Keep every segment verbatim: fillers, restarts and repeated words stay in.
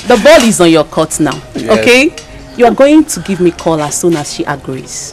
The ball is on your court now. Yes. Okay? You are going to give me a call as soon as she agrees.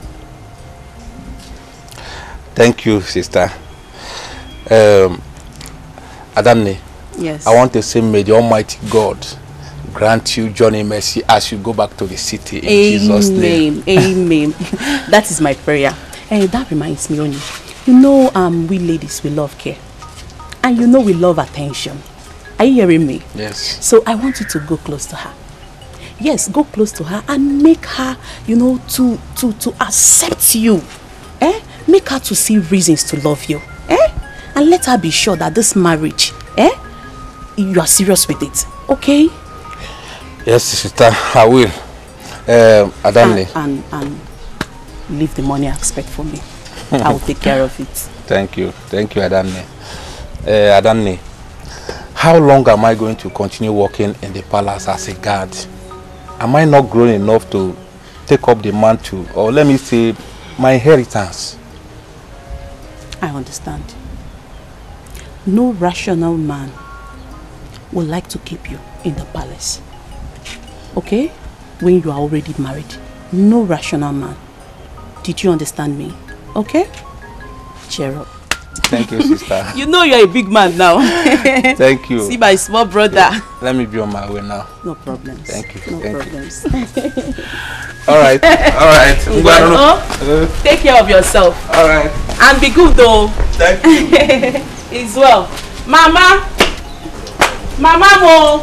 Thank you, sister. Um, Adamne. Yes. I want to say, may the Almighty God grant you journey mercy as you go back to the city in Amen. Jesus' name. Amen. That is my prayer. And that reminds me, Oni. You know, um, we ladies, we love care. And you know we love attention. Are you hearing me? Yes. So I want you to go close to her. Yes, go close to her and make her, you know, to to to accept you. Eh? Make her to see reasons to love you. Eh? And let her be sure that this marriage, eh? You are serious with it. Okay? Yes, sister, I will. Um, Adamne. And, and, and leave the money aspect for me. I will take care of it. Thank you. Thank you, Adamne. Uh, Adamne, how long am I going to continue working in the palace as a guard? Am I not grown enough to take up the mantle, or let me say, my inheritance? I understand. No rational man would like to keep you in the palace. Okay? When you are already married. No rational man. Did you understand me? Okay? Cheer up. Thank you, sister. You know you're a big man now. Thank you. See my small brother. Yeah. Let me be on my way now. No problems. Thank you. No Thank problems. You. All right. All right. Oh, take care of yourself. All right. And be good though. Thank you. As well. Mama. Mama mo.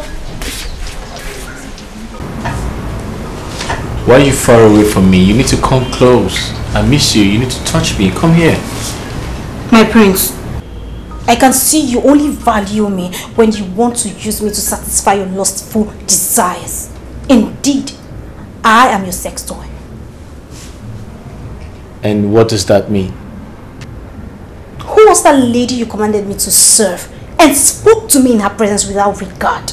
Why are you far away from me? You need to come close. I miss you. You need to touch me. Come here. My prince, I can see you only value me when you want to use me to satisfy your lustful desires. Indeed, I am your sex toy. And what does that mean? Who was that lady you commanded me to serve and spoke to me in her presence without regard?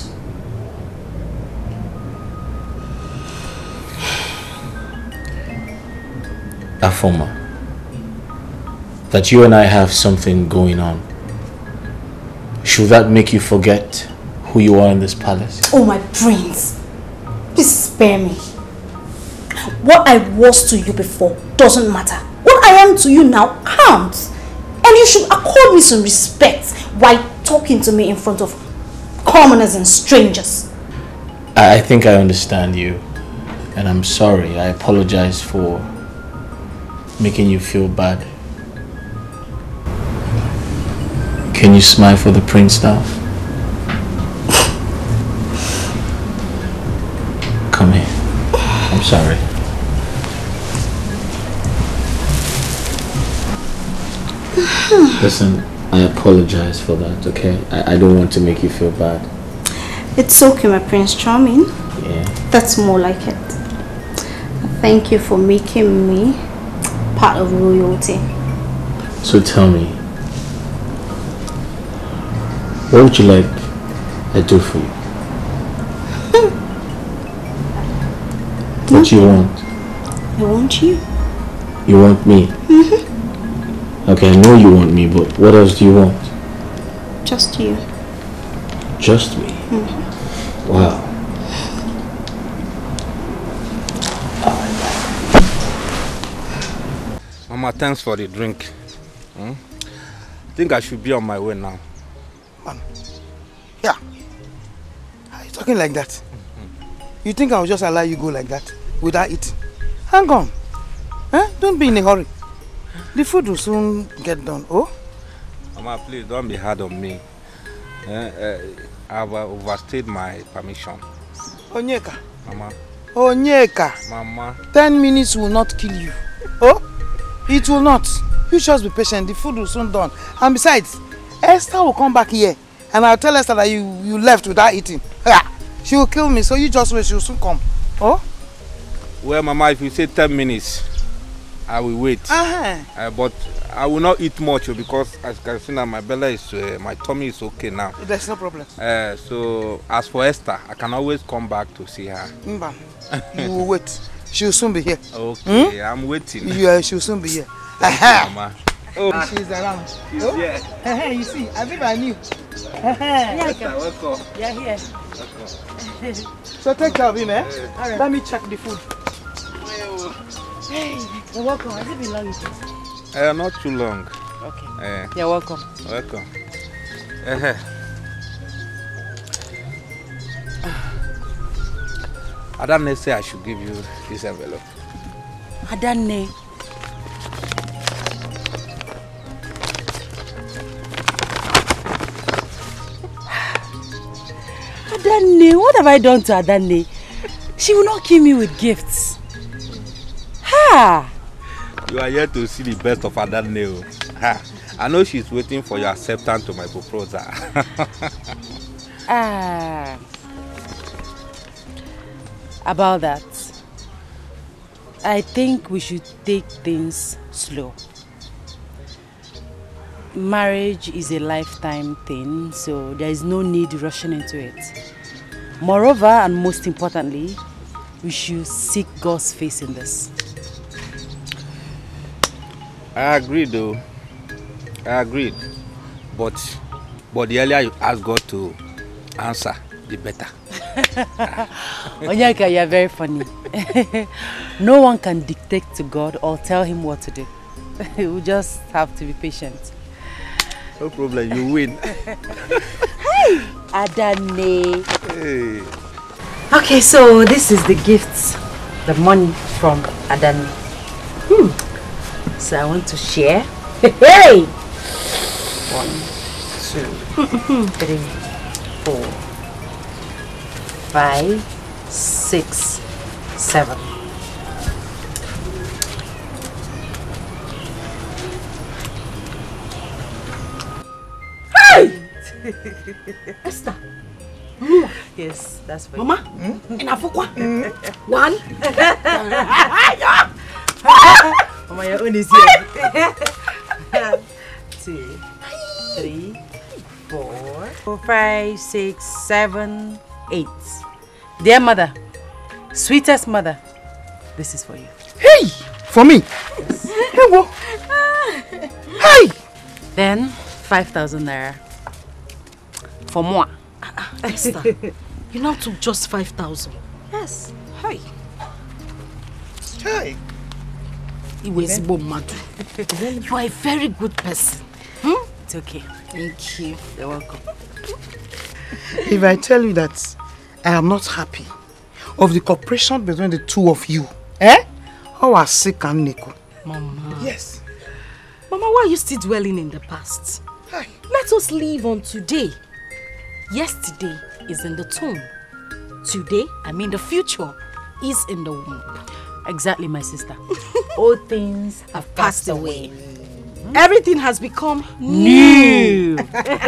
Afoma. That you and I have something going on. Should that make you forget who you are in this palace? Oh, my prince. Please spare me. What I was to you before doesn't matter. What I am to you now counts. And you should accord me some respect while talking to me in front of commoners and strangers. I, I think I understand you. And I'm sorry. I apologize for making you feel bad. Can you smile for the prince now? Come here. I'm sorry. Listen, I apologize for that, okay? I, I don't want to make you feel bad. It's okay, my Prince Charming. Yeah. That's more like it. Thank you for making me part of royalty. So tell me, what would you like I do for you? What do you want? I want you. You want me? Mm-hmm. Okay, I know you want me, but what else do you want? Just you. Just me? Mm-hmm. Wow. Mama, thanks for the drink. Hmm? I think I should be on my way now. Man, yeah. How are you talking like that? Mm-hmm. You think I'll just allow you go like that without eating? Hang on. Eh? Don't be in a hurry. The food will soon get done. Oh? Mama, please don't be hard on me. Uh, uh, I've uh, overstayed my permission. Onyeka. Mama. Onyeka. Mama. Ten minutes will not kill you. Oh? It will not. You just be patient. The food will soon done. And besides, Esther will come back here. And I'll tell Esther that you, you left without eating. She will kill me. So you just wait. She will soon come. Oh? Well, Mama, if you say ten minutes, I will wait. Uh-huh. Uh, but I will not eat much because as you can see now, my belly is, uh, my tummy is okay now. There's no problem. Uh, so, as for Esther, I can always come back to see her. Mba, you will wait. She will soon be here. Okay, hmm? I'm waiting. Yeah, she will soon be here. Aha. Mama. Oh, she's around. She's oh? here. You see, I think I knew. Esther, welcome. Yeah, here. So take care of him, eh? Right. Let me check the food. Hey, you're welcome. Has it been long? Uh, not too long. Okay. Uh, you're welcome. Welcome. Uh-huh. Adane say I should give you this envelope. Adane. Adane, what have I done to Adane? She will not kill me with gifts. Ha! You are here to see the best of Adane. Ha! I know she's waiting for your acceptance to my proposal. Ah. About that, I think we should take things slow. Marriage is a lifetime thing, so there is no need rushing into it. Moreover, and most importantly, we should seek God's face in this. I agree though. I agreed. But, but the earlier you ask God to answer, the better. Onyeka, you are very funny. No one can dictate to God or tell him what to do. We just have to be patient. No problem, you win. Hey, Adane. Hey. Okay, so this is the gifts, the money from Adane. Hmm. So I want to share. Hey! One, two, three, four, five, six, seven. Hey! Esther. Yes, that's for Mama, you. Mama, mm? One. Mama, your own is here. Two, three, four, four, five, six, seven, eight. Dear mother, sweetest mother, this is for you. Hey, for me. Yes. Hey, hey. Then five thousand naira for moi. Esther, you now took just five thousand. Yes. Hey. Hey. You are a very good person. Hmm? It's okay. Thank you. You're welcome. If I tell you that I am not happy of the cooperation between the two of you, eh? How are sick and Nico? Mama. Yes. Mama, why are you still dwelling in the past? Hi. Let us live on today. Yesterday is in the tomb. Today, I mean the future, is in the womb. Exactly, my sister. All things have passed, passed away. away. Everything has become new.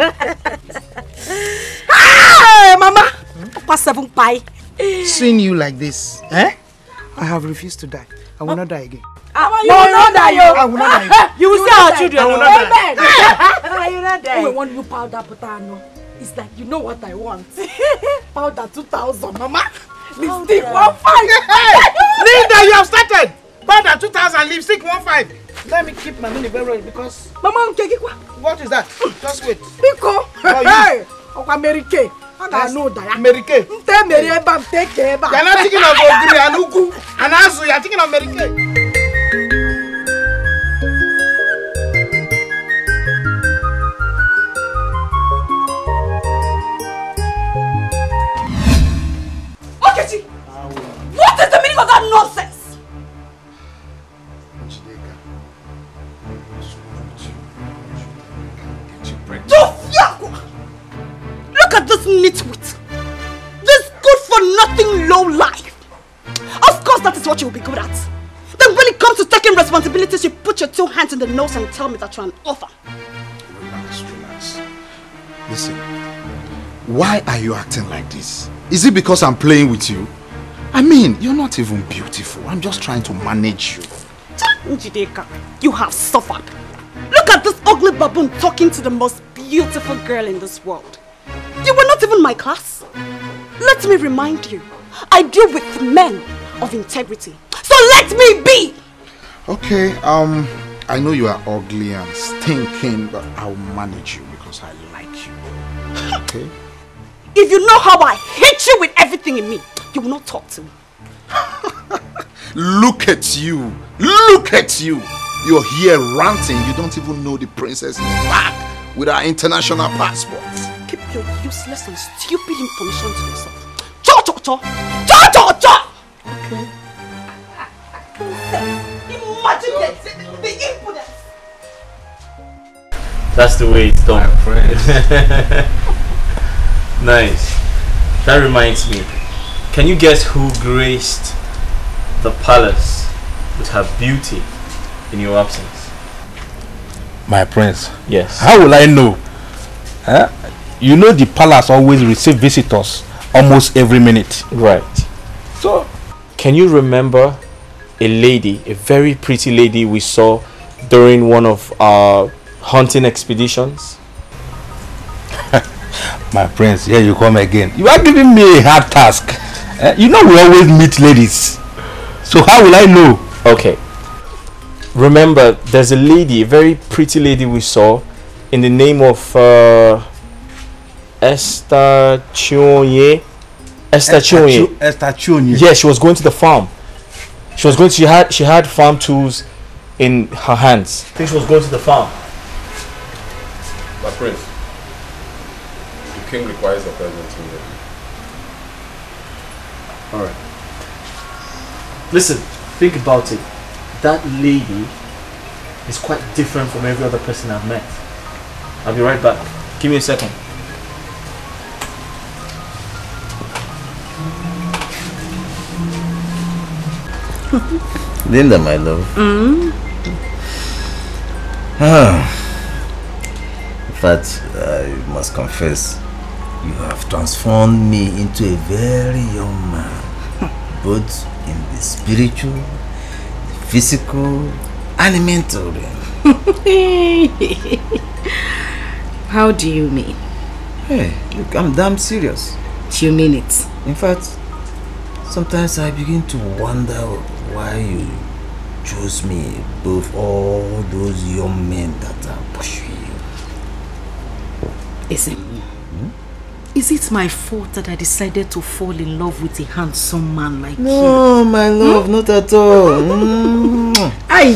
Hey, Mama! Past seven pie. Seeing you like this, eh? I have refused to die. I will not die again. Ah, you will not die, yo. I will not die again. You will see our children. I will not die. You will not die. Oh, want you powder potano? It's like, you know what I want. Powder two thousand, Mama. Lipstick one five. Hey, Linda, you have started. Powder two thousand, lipstick one five. Let me keep my money very well because. Mama, what is that? Just wait. Pico. Hey, America. I don't know that. America. You're not thinking of Ogiri and Ugu and Azu. You're thinking of America. What is the meaning of that nonsense? Look at this nitwit. This good for nothing low life. Of course that is what you'll be good at. Then when it comes to taking responsibilities, you put your two hands in the nose and tell me that you're an author. Relax, relax. Listen, why are you acting like this? Is it because I'm playing with you? I mean, you're not even beautiful. I'm just trying to manage you. Njideka, you have suffered. Look at this ugly baboon talking to the most beautiful girl in this world. You were not even my class. Let me remind you, I deal with men of integrity. So let me be! Okay, um, I know you are ugly and stinking, but I'll manage you because I like you. Okay? If you know how I hate you with everything in me, you will not talk to me. Look at you. Look at you. You're here ranting. You don't even know the princess is back with our international passports. Keep your useless and stupid information to yourself. Cho cho cho! Cho cho cho! Okay. Imagine the, the impudence! That's the way it's done. Nice. That reminds me. Can you guess who graced the palace with her beauty in your absence? My prince. Yes. How will I know? Huh? You know the palace always receive visitors almost every minute. Right. So, can you remember a lady, a very pretty lady we saw during one of our hunting expeditions? My prince, here you come again. You are giving me a hard task. Uh, you know we always meet ladies. So how will I know? Okay. Remember, there's a lady, a very pretty lady we saw in the name of uh, Esther Chionye. Esther Chionye. Esther Chionye. Yeah, she was going to the farm. She was going to, she had she had farm tools in her hands. I think she was going to the farm. My prince, the king requires a presence immediately. Alright. Listen, think about it. That lady is quite different from every other person I've met. I'll be right back. Give me a second. Linda, my love. Mm. Ah. In fact, I must confess, you have transformed me into a very young man, both in the spiritual, the physical, and the mental. How do you mean? Hey, look, I'm damn serious. Do you mean it? In fact, sometimes I begin to wonder why you chose me above all those young men that are pursuing you. Is it? Hmm? Is it my fault that I decided to fall in love with a handsome man like no, you? No, my love, hmm? Not at all. Mm. Aye.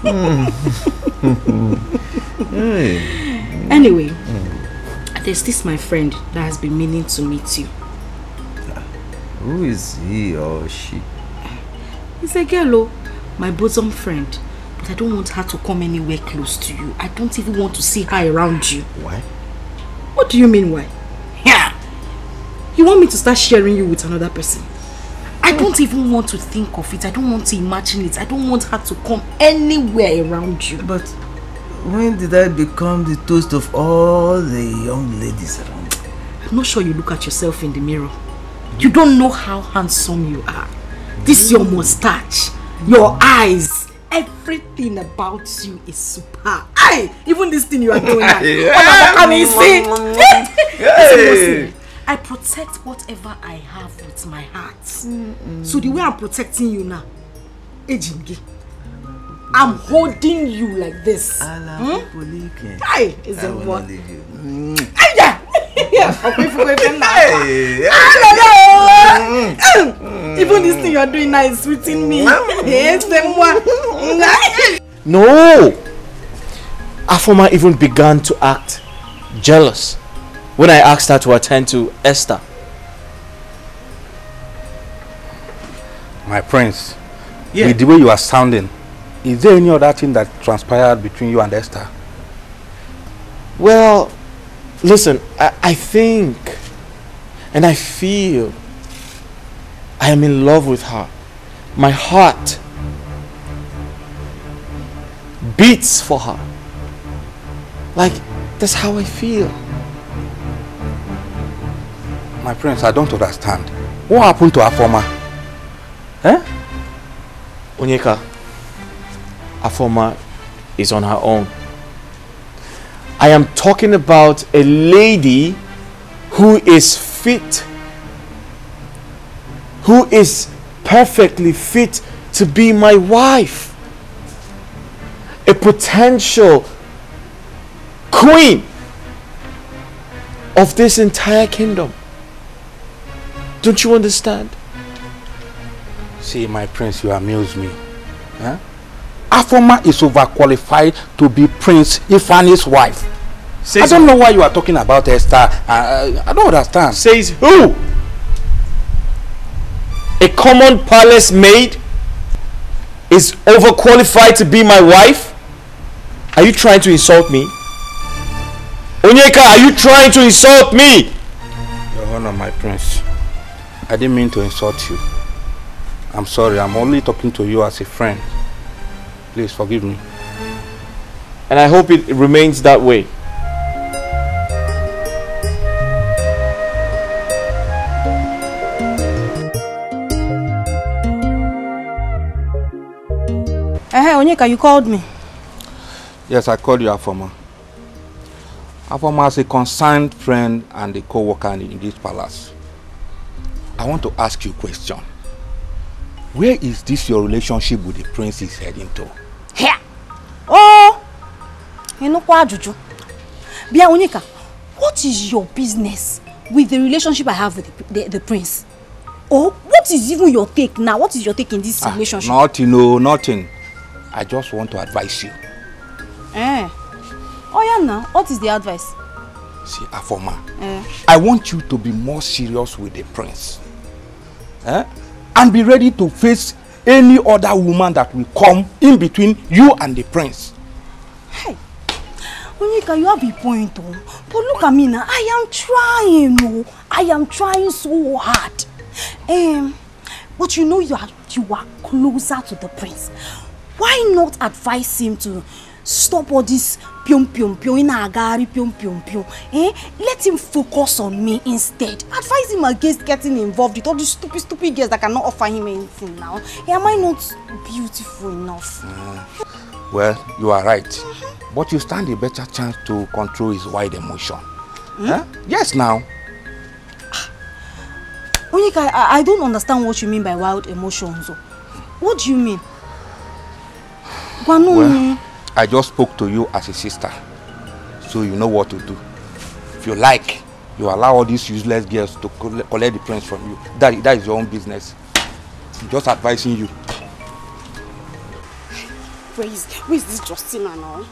Mm. Hey. Anyway, mm. there's this my friend that has been meaning to meet you. Who is he or she? It's a girl, oh, my bosom friend. But I don't want her to come anywhere close to you. I don't even want to see her around you. Why? What do you mean why? Yeah. You want me to start sharing you with another person? I don't even want to think of it. I don't want to imagine it. I don't want her to come anywhere around you. But when did I become the toast of all the young ladies around? I'm not sure you look at yourself in the mirror. You don't know how handsome you are. This your mustache, your eyes, everything about you is superb. Aye, even this thing you are doing now. I mean, see? Listen, I protect whatever I have with my heart. Mm-mm. So the way I'm protecting you now, Ejingi, I'm holding you like this. Hmm? Aye, is it what? Aye, yeah, even this thing you're doing now is sweeting me. No! Afoma even began to act jealous when I asked her to attend to Esther. My prince, yeah. With the way you are sounding, is there any other thing that transpired between you and Esther? Well, listen, I, I think and I feel I am in love with her. My heart beats for her. Like, that's how I feel. My prince, I don't understand. What happened to Afoma? Eh? Onyeka, Afoma is on her own. I am talking about a lady who is fit, who is perfectly fit to be my wife, a potential queen of this entire kingdom. Don't you understand? See, my prince, you amuse me. Huh? Afoma is overqualified to be Prince Ifani's wife. Says I don't know why you are talking about Esther. Uh, I don't understand. Says who? A common palace maid is overqualified to be my wife? Are you trying to insult me? Onyeka, are you trying to insult me? Your Honor, my prince, I didn't mean to insult you. I'm sorry, I'm only talking to you as a friend. Please forgive me. And I hope it remains that way. Hey, Onyeka, you called me. Yes, I called you Afoma. Afoma is a concerned friend and a co-worker in this palace. I want to ask you a question. Where is this your relationship with the prince is heading to? Here. Oh, you know what, Juju? Bia Onyeka, what is your business with the relationship I have with the, the, the prince? Oh, what is even your take now? What is your take in this ah, relationship? Nothing, no, nothing. I just want to advise you. Eh. Oh yeah, now, what is the advice? See, Afoma, eh. I want you to be more serious with the prince. Eh? And be ready to face any other woman that will come in between you and the prince. Hey, Onyeka, you have a point, oh. But look at me now. I am trying, oh. I am trying so hard. Um, but you know you are you are closer to the prince. Why not advise him to stop all this pium pium pium in agari pium pium pium? Eh? Let him focus on me instead. Advise him against getting involved with all these stupid stupid girls that cannot offer him anything now. Eh, am I not beautiful enough? Uh, well, you are right. Mm-hmm. But you stand a better chance to control his wild emotion. Mm? Huh? Yes, now. Onyeka, I, I don't understand what you mean by wild emotions. What do you mean? Well, I just spoke to you as a sister, so you know what to do. If you like, you allow all these useless girls to collect the prince from you. That, that is your own business. I'm just advising you. Where is, where is this Justina now?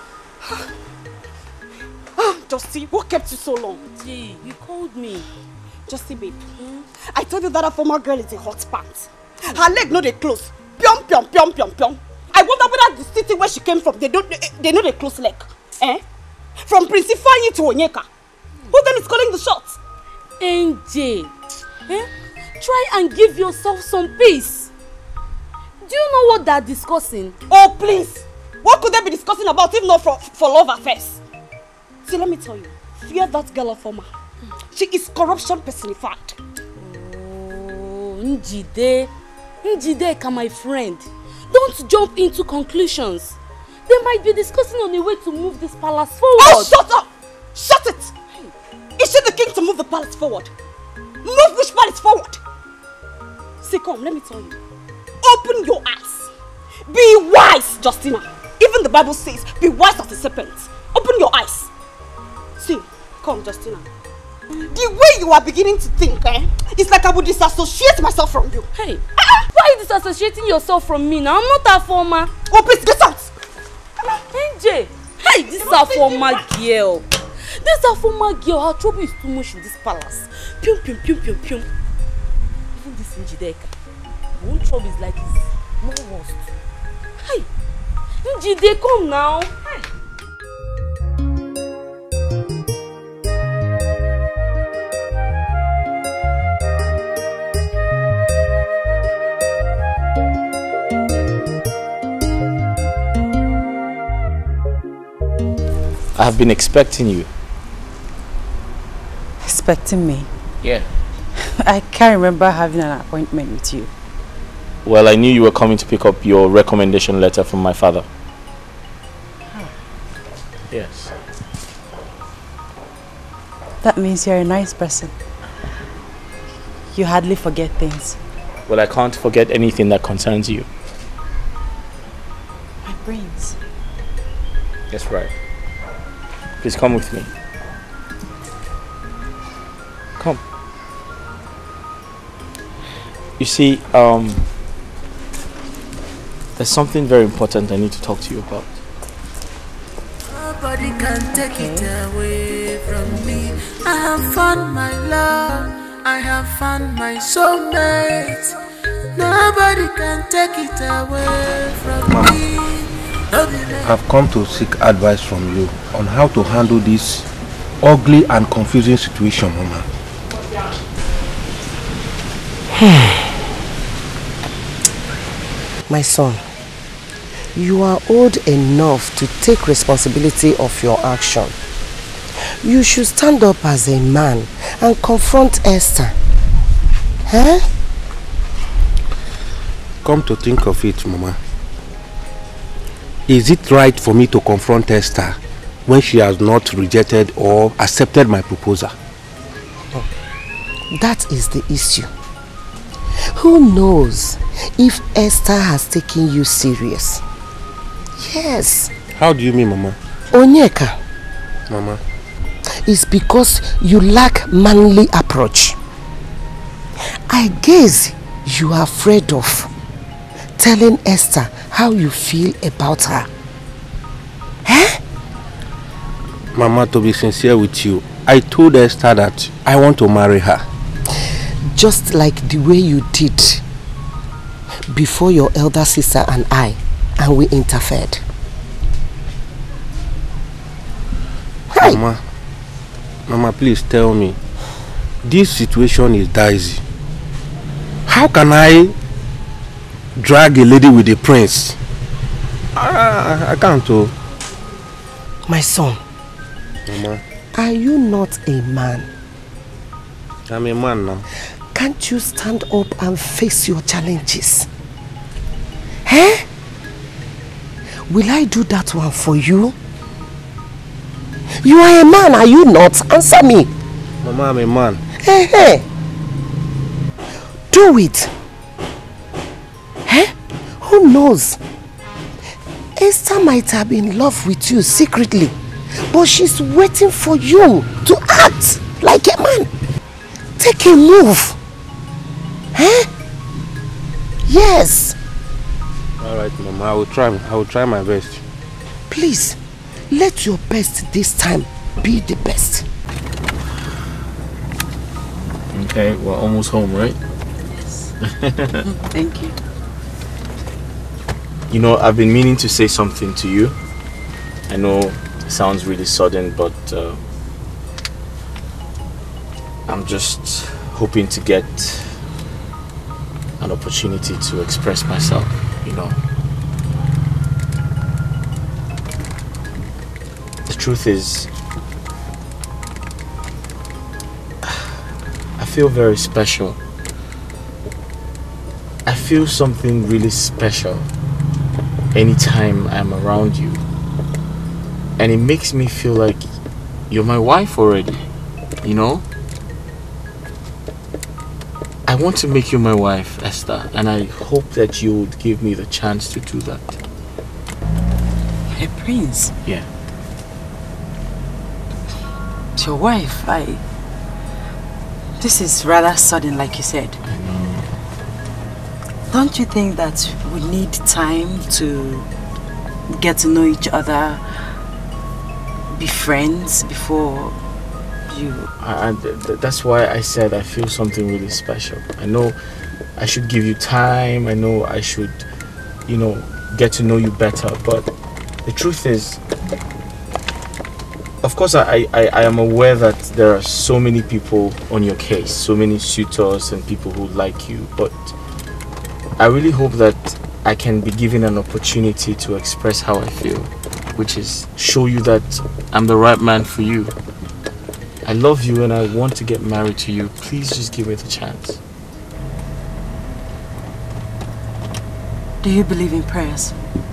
Ah, Justy, what kept you so long? Gee, you called me. Justy, babe. Hmm? I told you that a former girl is a hot pants. Her leg no they close. Pyong, pyong, pyong, pyong, pyong. I wonder whether the city where she came from, they don't, they, they know they close leg. Eh? From Prince Ifeanyi to Onyeka. Who then is calling the shots? N J, eh? Try and give yourself some peace. Do you know what they're discussing? Oh, please. What could they be discussing about if not for, for love affairs? See, let me tell you. Fear that girl of Oma. She is corruption personified. Oh, Njide. Njideka, my friend. Don't jump into conclusions. They might be discussing on a way to move this palace forward. Oh, shut up! Shut it! Is she the king to move the palace forward? Move which palace forward? See, come, let me tell you. Open your eyes. Be wise, Justina. Even the Bible says, be wise as a serpent. Open your eyes. See, come, Justina. The way you are beginning to think, eh, it's like I would disassociate myself from you. Hey, uh-uh. Why are you disassociating yourself from me now? I'm not a former. Oh, please, get out! N J, hey, this is a former girl. This is a former girl. Her trouble is too much in this palace. Pium, pium, pium, pium, pium. Even this Njideka. Her own trouble is like this. No worst. Hey, Njide, come now. Hey. I have been expecting you. Expecting me? Yeah. I can't remember having an appointment with you. Well, I knew you were coming to pick up your recommendation letter from my father. Huh. Yes. That means you're a nice person. You hardly forget things. Well, I can't forget anything that concerns you. My brains. That's right. Please come with me. Come. You see, um, there's something very important I need to talk to you about. Nobody can take it away from me. I have found my love. I have found my soulmate. Nobody can take it away from Mama, me. I've come to seek advice from you on how to handle this ugly and confusing situation, Mama. My son, you are old enough to take responsibility of your action. You should stand up as a man and confront Esther. Huh? Come to think of it, Mama. Is it right for me to confront Esther when she has not rejected or accepted my proposal? That is the issue. Who knows if Esther has taken you serious? Yes. How do you mean, Mama? Onyeka. Mama. It's because you lack manly approach. I guess you are afraid of telling Esther how you feel about her. Eh? Mama, to be sincere with you, I told Esther that I want to marry her. Just like the way you did before your elder sister and I, and we interfered. Hi. Mama, Mama, please tell me, this situation is dicey. How can I drag a lady with a prince? I, I, I can't. Oh. My son, Mama, are you not a man? I'm a man now. Can't you stand up and face your challenges? Eh? Will I do that one for you? You are a man, are you not? Answer me. Mama, I'm a man. Hey, hey. Do it. Eh? Who knows? Esther might have been in love with you secretly, but she's waiting for you to act like a man. Take a move. Eh? Yes. All right, Mama, I will try. I will try my best. Please, let your best this time be the best. Okay, we're almost home, right? Yes. Thank you. You know, I've been meaning to say something to you. I know it sounds really sudden, but uh, I'm just hoping to get an opportunity to express myself, you know. The truth is, I feel very special. I feel something really special anytime I'm around you. And it makes me feel like you're my wife already, you know? I want to make you my wife, Esther, and I hope that you would give me the chance to do that. Hey, Prince. Yeah. It's your wife. I... This is rather sudden, like you said. I know. Don't you think that we need time to get to know each other, be friends before you... I, I, th that's why I said I feel something really special. I know I should give you time. I know I should, you know, get to know you better. But the truth is, of course, I, I, I am aware that there are so many people on your case, so many suitors and people who like you. But I really hope that I can be given an opportunity to express how I feel, which is show you that I'm the right man for you. I love you and I want to get married to you. Please just give me the chance. Do you believe in prayers?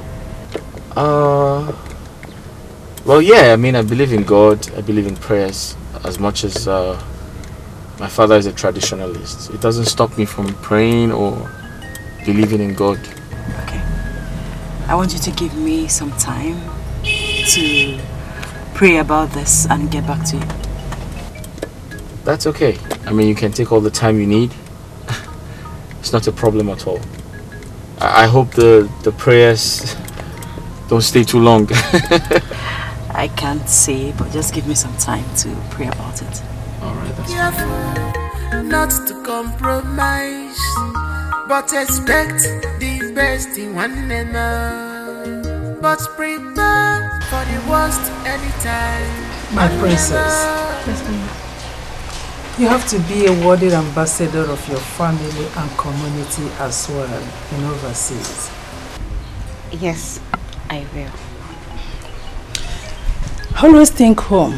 Uh, well, yeah, I mean, I believe in God. I believe in prayers as much as uh, my father is a traditionalist. It doesn't stop me from praying or believing in God. Okay. I want you to give me some time to pray about this and get back to you. That's okay. I mean, you can take all the time you need. It's not a problem at all. I, I hope the, the prayers don't stay too long. I can't say, but just give me some time to pray about it. Alright, that's fine. Not to compromise, but expect the best in one another. But prepare for the worst anytime. My princess, you have to be a worthy ambassador of your family and community as well in overseas. Yes, I will. Always think home.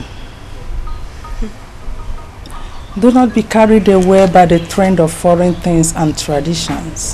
Do not be carried away by the trend of foreign things and traditions.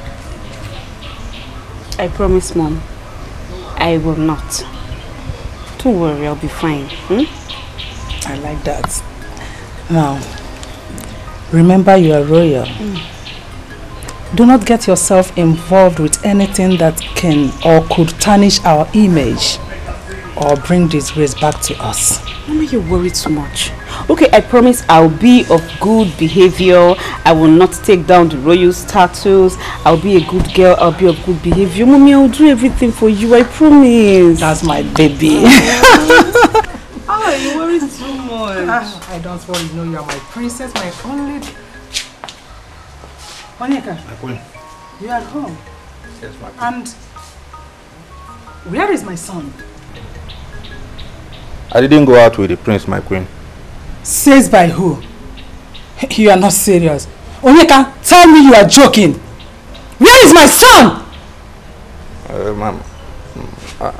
I promise, Mom. I will not. Don't worry, I'll be fine. Hmm? I like that. Now, remember you are royal. Mm. Do not get yourself involved with anything that can or could tarnish our image or bring disgrace back to us. Mama, you worry too much. Okay, I promise I'll be of good behavior. I will not take down the royal status. I'll be a good girl. I'll be of good behavior. Mommy, I'll do everything for you. I promise. That's my baby. Oh, you worry too much. Ah, I don't worry. You know you are my princess, my only... Onyeka, My queen. you are at home. Yes, my queen. And where is my son? I didn't go out with the prince, my queen. Says by who? You are not serious. Onyeka, tell me you are joking. Where is my son? Uh, ma'am. Uh,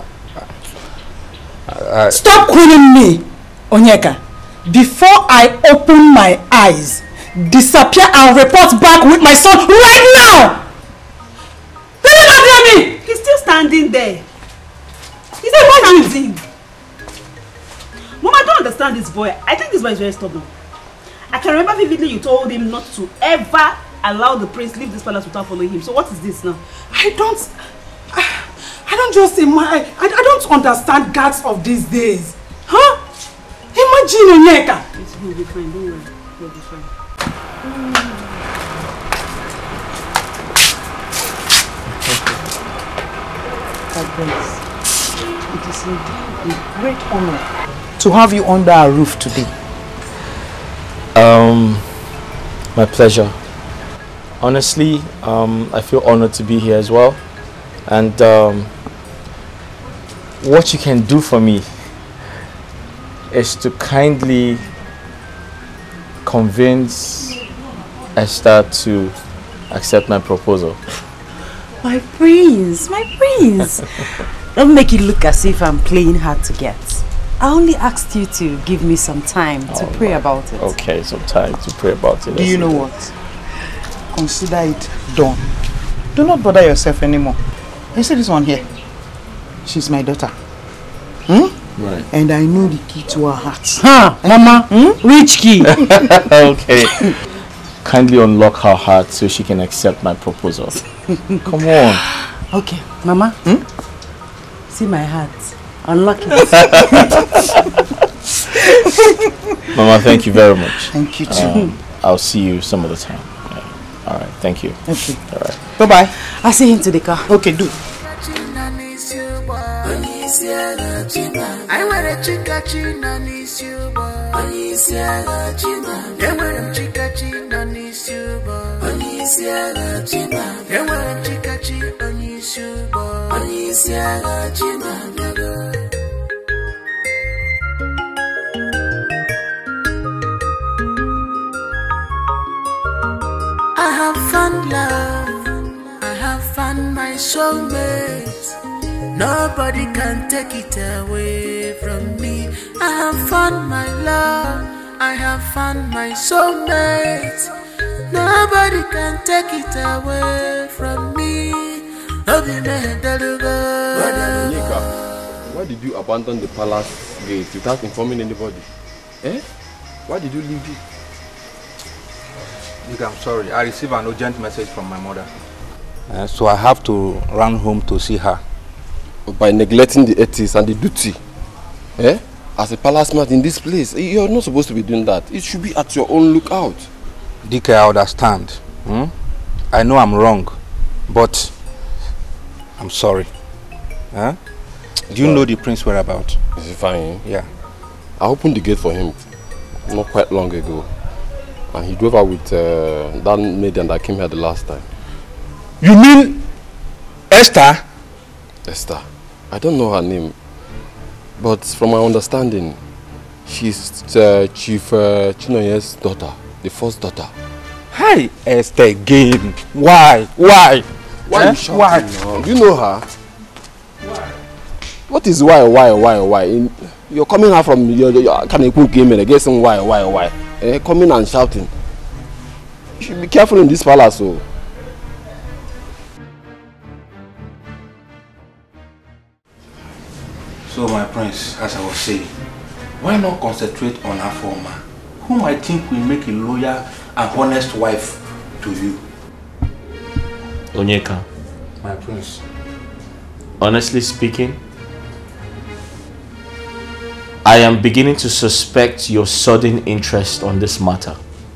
uh, Stop quoting me, Onyeka. Before I open my eyes, disappear and report back with my son right now! Did you not hear me? He's still standing there. He's still standing. Mom, I don't understand this boy. I think this boy is very stubborn. I can remember vividly you told him not to ever allow the prince leave this palace without following him. So what is this now? I don't... I, I don't just imagine... I, I don't understand guards of these days. Huh? Imagine Onyeka. He'll be fine, don't worry. He'll be fine. It is indeed a great honor to have you under our roof today. Um, my pleasure. Honestly, um, I feel honored to be here as well. And um, what you can do for me is to kindly convince Esther to accept my proposal. My prince, my prince. Don't make it look as if I'm playing hard to get. I only asked you to give me some time to Oh, pray my- about it. Okay, some time to pray about it. Do you know what? Consider it done. Do not bother yourself anymore. You see this one here? She's my daughter. Hmm? Right. And I know the key to her heart. Huh, Mama? Hmm? Which key? Okay. Kindly unlock her heart so she can accept my proposal. Come on. Okay, Mama. Hmm? See my heart. Unlock it. Mama, thank you very much. Thank you too. Um, I'll see you some other time. Yeah. All right, thank you. Okay. All right. Bye bye. I'll see him to the car. Okay, do. I wear a chica chin on his yuba. They wear a chica chin on his yuba. They wear a chica chin on his yuba. I have found love. I have found my soulmate. Nobody can take it away from me. I have found my love. I have found my soulmate. Nobody can take it away from me. Onyeka, why did you abandon the palace gate without informing anybody? Eh? Why did you leave it? Nika, I'm sorry. I received an urgent message from my mother. Uh, so I have to run home to see her. By neglecting the ethics and the duty. Eh? As a palace man in this place, you're not supposed to be doing that. It should be at your own lookout. D K, I understand. Hmm? I know I'm wrong, but I'm sorry. Huh? Do you know the prince whereabouts? Is he fine? Yeah. I opened the gate for him not quite long ago. And he drove out with uh, that maiden that came here the last time. You mean Esther? Esther. I don't know her name. But from my understanding, she's uh, Chief uh, Chinoye's daughter. The first daughter. Hi, Esther again. Why? Why? Why? Eh? You Why? now? Do you know her? Why? What is why, why, why, why? In, you're coming out from your, your Kanekun game and guessing why, why, why? Eh, coming and shouting. You should be careful in this palace, oh. So, my prince, as I was saying, why not concentrate on Afoma, whom I think will make a loyal and honest wife to you? Onyeka. My prince. Honestly speaking, I am beginning to suspect your sudden interest on this matter.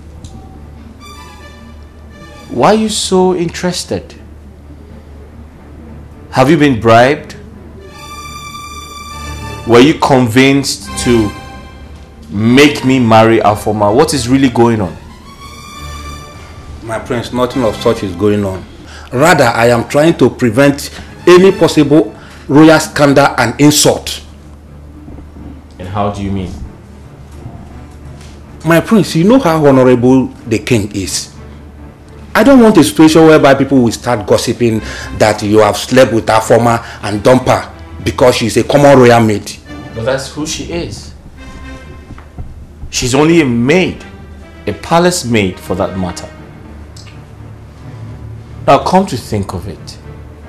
Why are you so interested? Have you been bribed? Were you convinced to make me marry Afoma? What is really going on? My prince, nothing of such is going on. Rather, I am trying to prevent any possible royal scandal and insult. And how do you mean? My prince, you know how honorable the king is. I don't want a situation whereby people will start gossiping that you have slept with Afoma and dumped her because she's a common royal maid. But that's who she is. She's only a maid, a palace maid for that matter. Now come to think of it,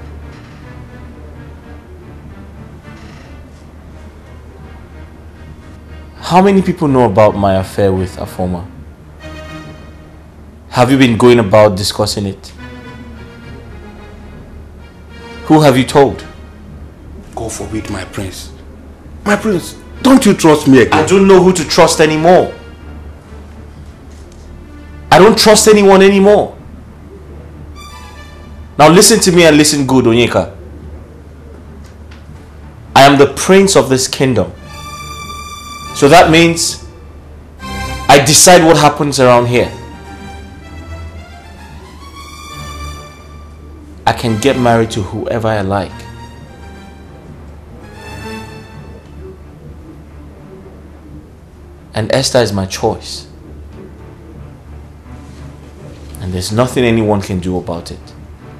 how many people know about my affair with Afoma? Have you been going about discussing it? Who have you told? God forbid, my prince. My prince, don't you trust me again? I don't know who to trust anymore. I don't trust anyone anymore. Now listen to me and listen good, Onyeka. I am the prince of this kingdom. So that means I decide what happens around here. I can get married to whoever I like. And Esther is my choice. And there's nothing anyone can do about it.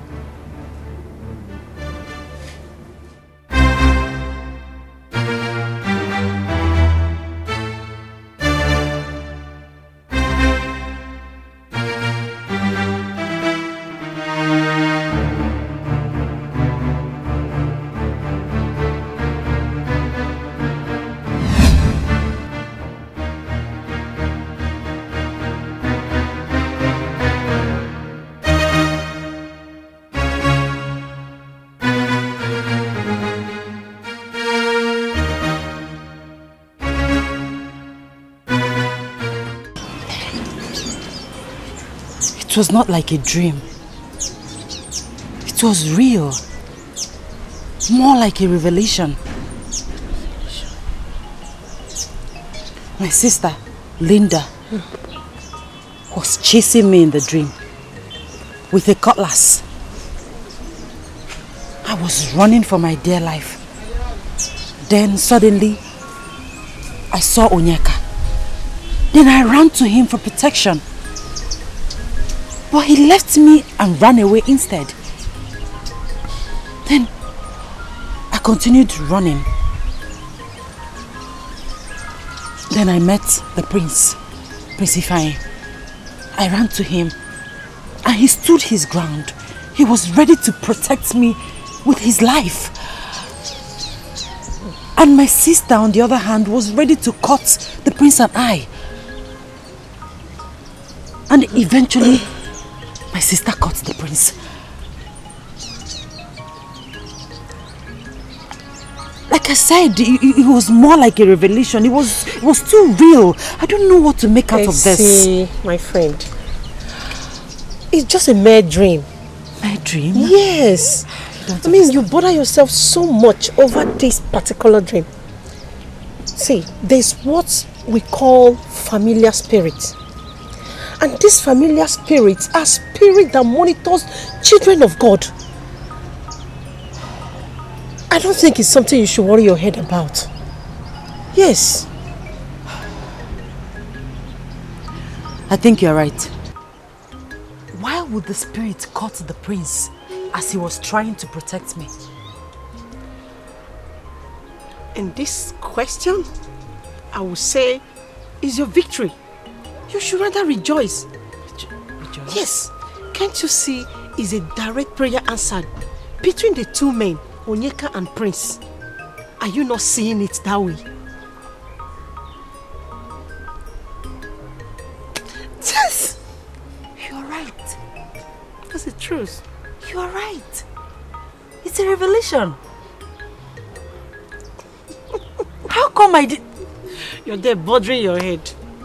It was not like a dream. It was real. More like a revelation. My sister, Linda, was chasing me in the dream with a cutlass. I was running for my dear life. Then suddenly, I saw Onyeka. Then I ran to him for protection. But he left me and ran away instead. Then I continued running. Then I met the prince, Prince Ifeanyi. I ran to him and he stood his ground. He was ready to protect me with his life. And my sister, on the other hand, was ready to cut the prince and I. And eventually, my sister cut the prince. Like I said, it, it was more like a revelation. It was, it was too real. I don't know what to make out I of this. See, my friend. It's just a mere dream. Mere dream? Yes. I mean, you bother yourself so much over this particular dream. See, there's what we call familiar spirits. And these familiar spirits are spirits that monitors children of God. I don't think it's something you should worry your head about. Yes. I think you're right. Why would the spirit cut the prince as he was trying to protect me? And this question, I would say, is your victory. You should rather rejoice. Rejoice? Yes. Can't you see is a direct prayer answered between the two men, Onyeka and Prince? Are you not seeing it that way? Yes! You're right. That's the truth. You are right. It's a revelation. How come I did... You're there bothering your head.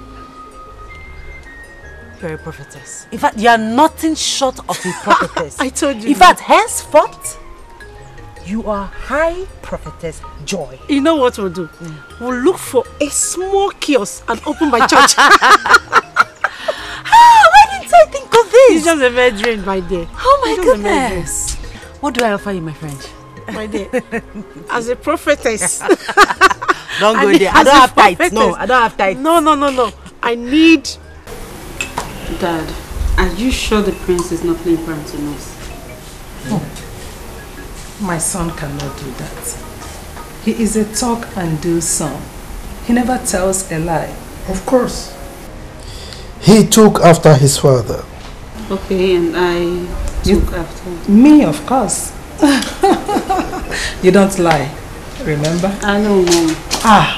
You're a prophetess. In fact, you are nothing short of a prophetess. I told you. In fact, henceforth, you are high prophetess Joy. You know what we'll do? Mm. We'll look for a small kiosk and open my church. Why didn't I think of this? It's just a mere dream, my dear. Oh my it's goodness. What do I offer you, my friend? My dear, as a prophetess. Don't go I there. I don't have tights. No, I don't have tights. No, no, no, no. I need... Dad, are you sure the prince is not playing pranks on us? Oh. My son cannot do that. He is a talk and do son. He never tells a lie. Of course. He took after his father. Okay, and I took after. Me, of course. You don't lie, remember? I know, Mom. Ah.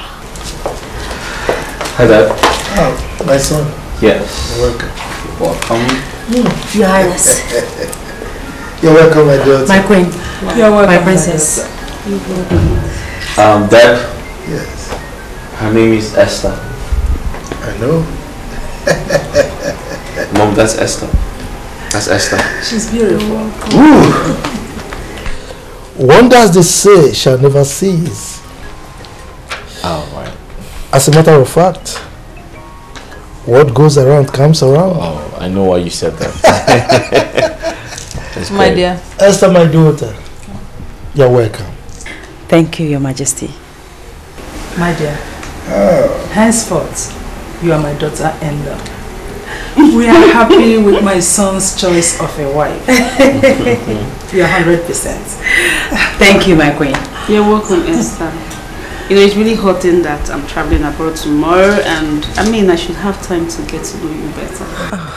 Hi, Dad. Oh, my son. Yes. You're welcome. Welcome. Mm, Your Highness. You're welcome, my daughter. My queen. You're welcome, my princess. Um, Dad. Yes. Her name is Esther. I know. Mom, that's Esther. That's Esther. She's beautiful. Ooh. Wonders they say shall never cease. Oh, right. As a matter of fact, what goes around comes around. Oh, I know why you said that. My dear. Esther, my daughter, you're welcome. Thank you, Your Majesty. My dear, oh. henceforth, you are my daughter-in-law. We are happy with my son's choice of a wife. You're one hundred percent. Thank you, my queen. You're welcome, Esther. You know, it's really hurting that I'm traveling abroad tomorrow, and I mean, I should have time to get to know you better.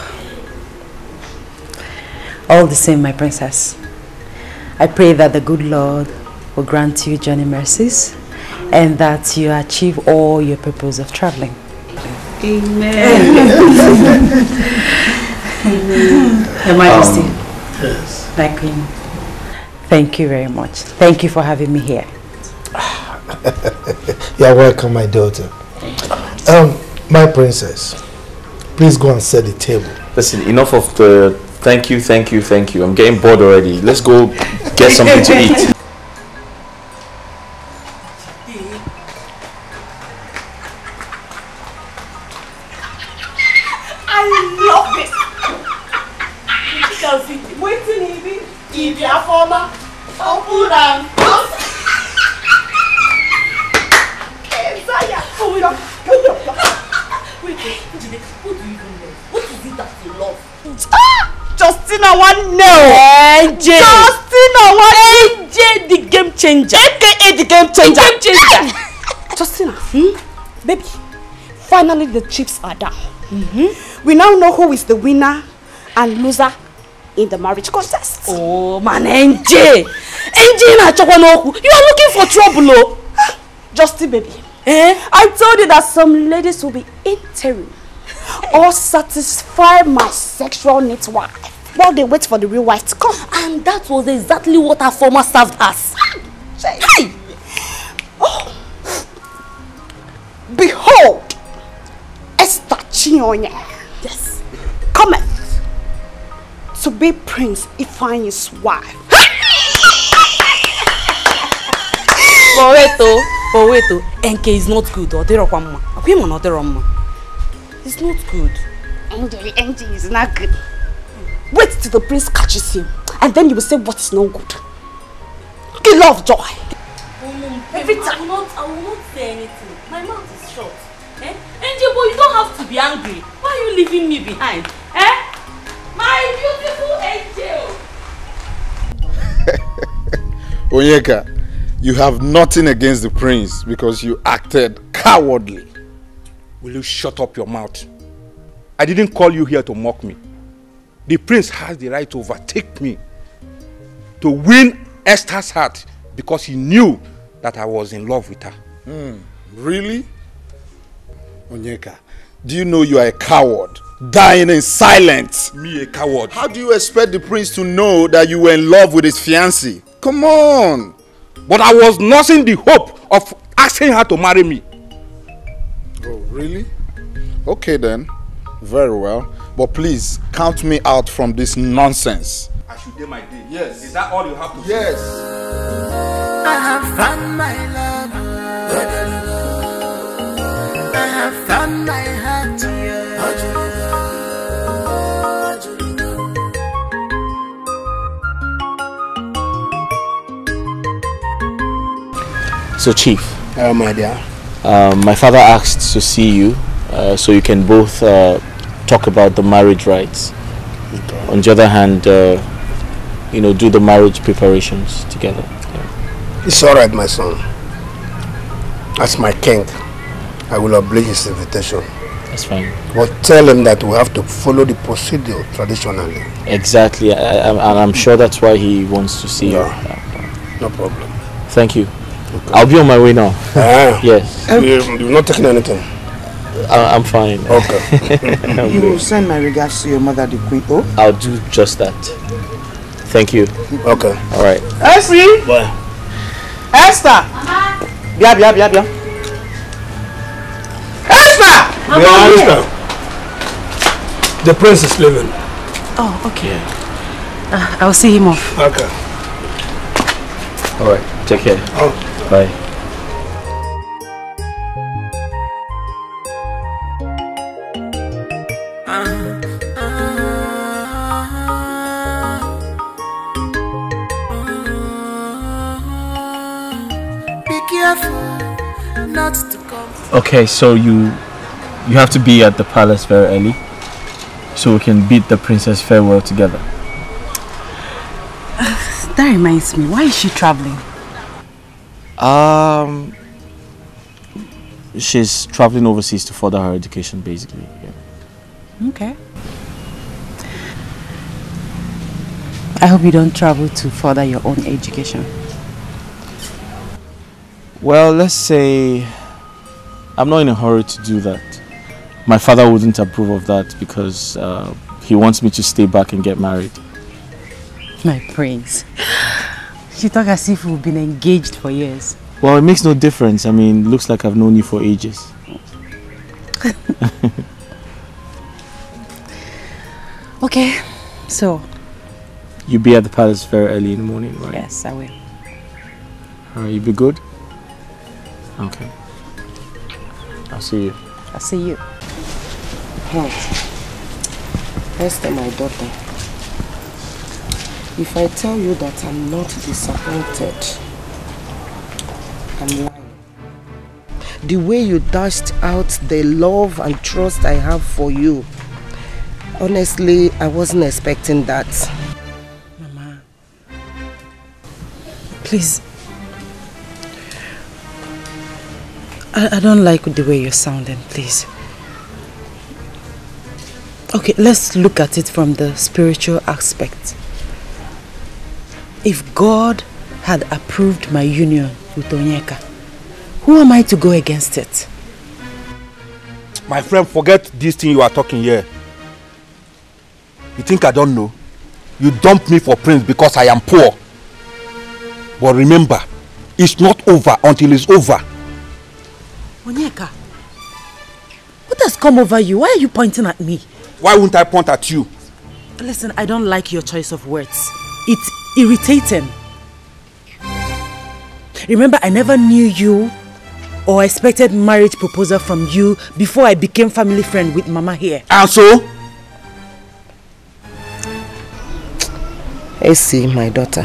All the same, my princess. I pray that the good Lord will grant you journey mercies and that you achieve all your purpose of traveling. Amen. Your Majesty. Um, yes. My queen. Thank you very much. Thank you for having me here. You're welcome, my daughter. Um, my princess, please go and set the table. Listen, enough of the thank you, thank you, thank you. I'm getting bored already. Let's go get something to eat. I love this. Because it waiting even if your former open and Oh, wait, wait, wait, wait, what do you even know? What is it that you love? Ah! Justina one no! N J! Justina one N J the game changer! A K A the game changer! The game changer! Justina, hmm? Baby, finally the chips are down. Mm-hmm. We now know who is the winner and loser in the marriage contest. Oh man, N J! N J na Chokwanoku! You are looking for trouble, oh! Justin, baby. Eh? I told you that some ladies will be interim or satisfy my sexual needs while while they wait for the real wife to come. And that was exactly what our former served us. Hey! Oh. Behold, Esther Chinonye. Yes. Cometh to be Prince Ifeanyi's wife. But wait though, but wait though, N K is not good. It's not good. N J, N J is not good. Wait till the prince catches him, and then you will say what is no good. Kill love joy. Every time. I will not, I will not say anything. My mouth is shut. Eh? N J boy, you don't have to be angry. Why are you leaving me behind? Eh? My beautiful angel. Onyeka, you have nothing against the prince because you acted cowardly. Will you shut up your mouth? I didn't call you here to mock me. The prince has the right to overtake me, to win Esther's heart because he knew that I was in love with her. Mm, really? Onyeka, do you know you are a coward, dying in silence? Me a coward? How do you expect the prince to know that you were in love with his fiancée? Come on! But I was nursing the hope of asking her to marry me. Oh, really? Okay then. Very well. But please, count me out from this nonsense. I should do my day. Yes. Is that all you have to say? Yes. I have found my love. I have found my heart. So, Chief. Oh, my dear. Um, my father asked to see you uh, so you can both uh, talk about the marriage rites. Okay. On the other hand, uh, you know, do the marriage preparations together. Yeah. It's all right, my son. As my king, I will oblige his invitation. That's fine. But tell him that we have to follow the procedure traditionally. Exactly, I, I, and I'm sure that's why he wants to see no. you. No problem. Thank you. Okay. I'll be on my way now. Ah, yes. You're not taking anything? I, I'm fine. Okay. You will send my regards to your mother, the queen. Oh? I'll do just that. Thank you. Okay. All right. Esther! Bye. Esther! Bia, bia, bia, bia. Esther! Bia, Esther. The prince is leaving. Oh, okay. Uh, I'll see him off. Okay. All right. Take care. Oh. Bye. Not to come. Okay, so you you have to be at the palace very early so we can bid the princess farewell together. Uh, that reminds me, why is she traveling? Um, she's traveling overseas to further her education, basically. Yeah. Okay. I hope you don't travel to further your own education. Well, let's say I'm not in a hurry to do that. My father wouldn't approve of that because uh, he wants me to stay back and get married. My prince. You talk as if we've been engaged for years. Well, it makes no difference. I mean, looks like I've known you for ages. Okay, so... You'll be at the palace very early in the morning, right? Yes, I will. Alright, you be good? Okay. I'll see you. I'll see you. What? Esther, my daughter. If I tell you that I'm not disappointed, I'm lying. The way you dashed out the love and trust I have for you, honestly, I wasn't expecting that. Mama, please. I, I don't like the way you're sounding, please. Okay, let's look at it from the spiritual aspect. If God had approved my union with Onyeka, who am I to go against it? My friend, forget this thing you are talking here. You think I don't know? You dumped me for Prince because I am poor. But remember, it's not over until it's over. Onyeka, what has come over you? Why are you pointing at me? Why wouldn't I point at you? Listen, I don't like your choice of words. It's irritating. Remember, I never knew you or expected marriage proposal from you before I became family friend with Mama here. And so? Essie, my daughter,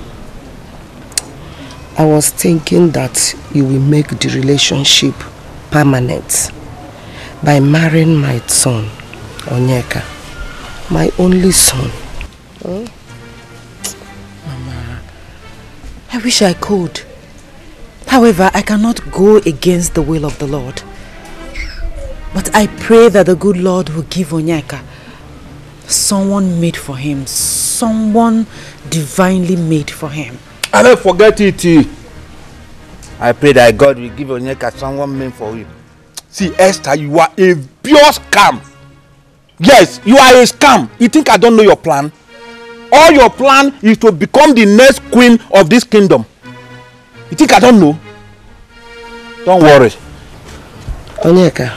I was thinking that you will make the relationship permanent by marrying my son, Onyeka, my only son. Oh. Mama, I wish I could. However, I cannot go against the will of the Lord. But I pray that the good Lord will give Onyeka someone made for him, someone divinely made for him. I don't forget it. I pray that God will give Onyeka someone made for him. See, Esther, you are a pure scam. Yes, you are a scam. You think I don't know your plan? All your plan is to become the next queen of this kingdom. You think I don't know? Don't worry. Onyeka,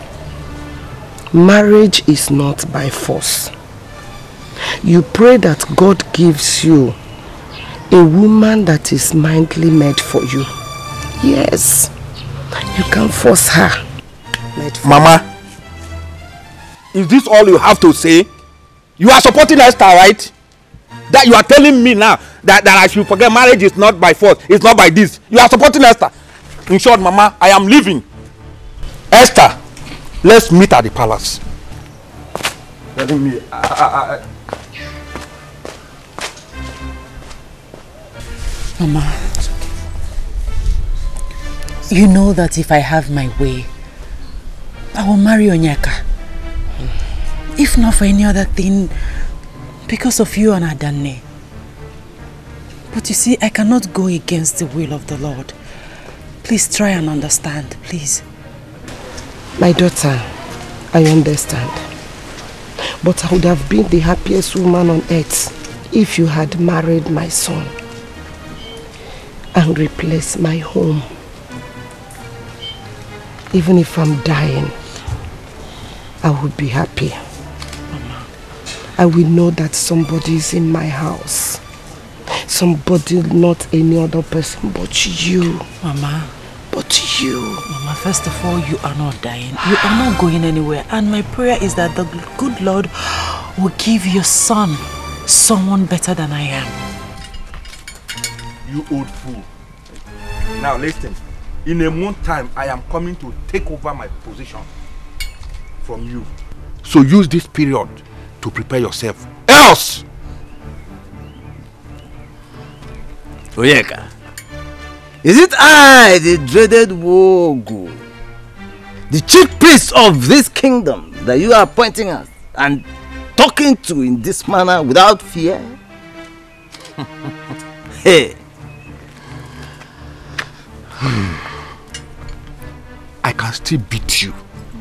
marriage is not by force. You pray that God gives you a woman that is mindly made for you. Yes, you can force her. Mama, is this all you have to say? You are supporting Esther, right? That you are telling me now that, that I should forget marriage is not by force, it's not by this. You are supporting Esther. In short, Mama, I am leaving. Esther, let's meet at the palace. Let me. I, I, I. Mama, you know that if I have my way, I will marry Onyeka. If not for any other thing, because of you and Adanne. But you see, I cannot go against the will of the Lord. Please try and understand, please. My daughter, I understand. But I would have been the happiest woman on earth if you had married my son and replaced my home. Even if I'm dying, I would be happy. Mama. I will know that somebody is in my house. Somebody, not any other person but you. Mama. But you. Mama, first of all, you are not dying. You are not going anywhere. And my prayer is that the good Lord will give your son someone better than I am. You old fool. Now listen. In a month time, I am coming to take over my position from you. So use this period to prepare yourself. Else! Onyeka, is it I, the dreaded Wogu, the chief priest of this kingdom, that you are pointing at and talking to in this manner without fear? Hey! I can still beat you.